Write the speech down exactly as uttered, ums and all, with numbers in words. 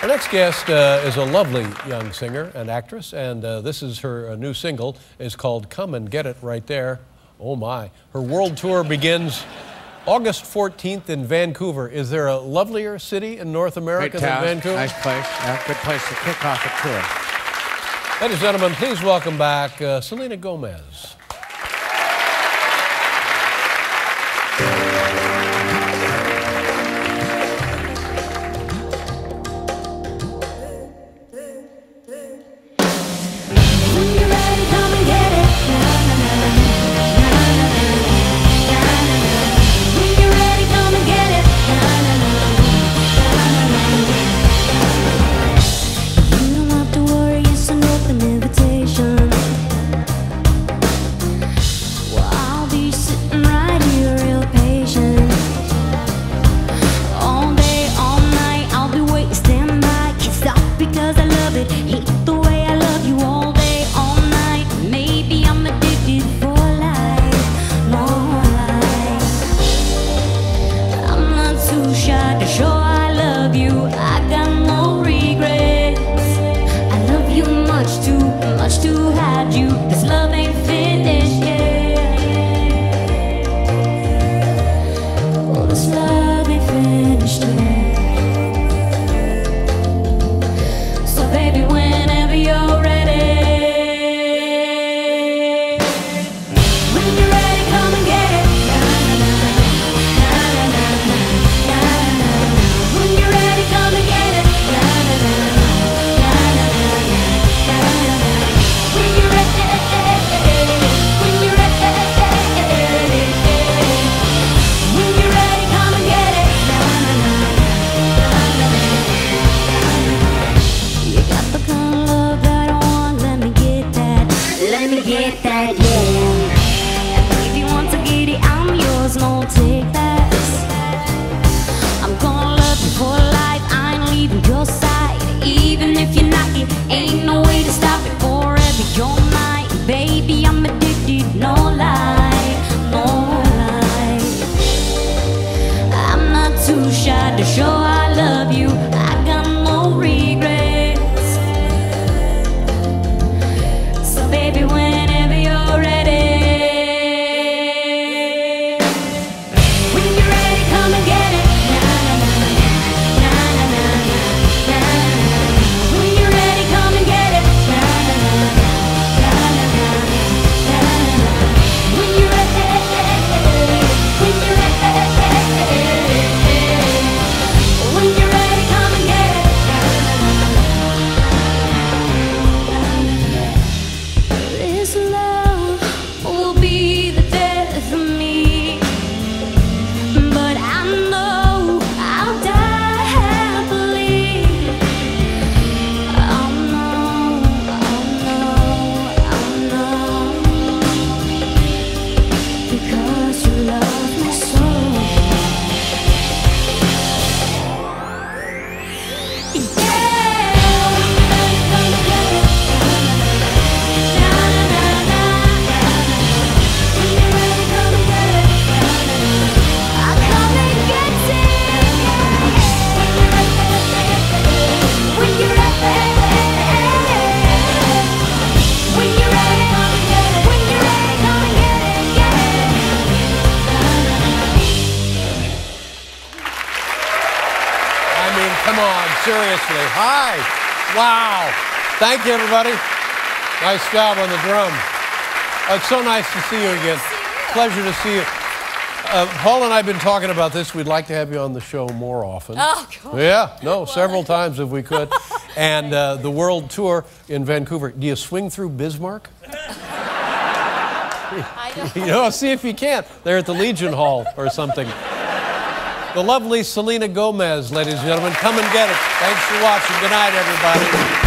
Our next guest uh, is a lovely young singer and actress, and uh, this is her uh, new single. It's called Come and Get It Right There. Oh my. Her world tour begins August fourteenth in Vancouver. Is there a lovelier city in North America Great than town, Vancouver? nice place, yeah, good place to kick off a tour. Ladies and gentlemen, please welcome back uh, Selena Gomez. Get that, yeah. And if you want to get it, I'm yours, no take that. I'm gonna love you for life, I ain't leaving your side. Even if you knock it, ain't no way to stop it. Forever you're mine, baby, I'm addicted, no lie, no lie. I'm not too shy to show I love you, I got no regrets. So baby, when Come on, seriously. Hi. Wow. Thank you, everybody. Nice job on the drum. Oh, it's so nice to see you again. Pleasure to see you. Uh, Paul and I have been talking about this. We'd like to have you on the show more often. Oh, God. Yeah, no, several times if we could. And uh, the world tour in Vancouver. Do you swing through Bismarck? I know. You know, see if you can. They're at the Legion Hall or something. The lovely Selena Gomez, ladies and gentlemen. Come and get it. Thanks for watching. Good night, everybody.